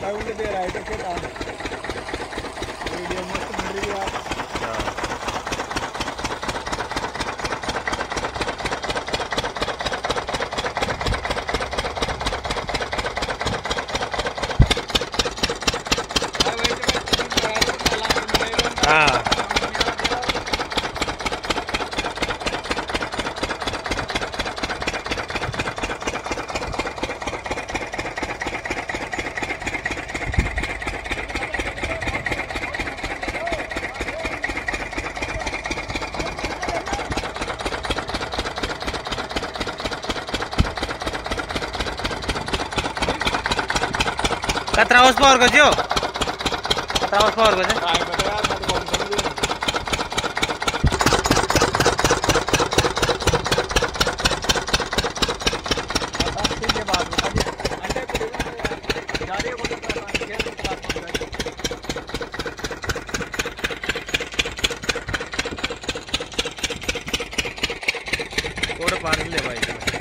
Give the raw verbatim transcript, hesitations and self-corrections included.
उनके दे रहा है तो क्या काम वीडियो मस्त बन रही है आप हाँ कतरा हाउस पावर को जो कतरा हाउस पावर को जो थोड़ा पानी ले भाई।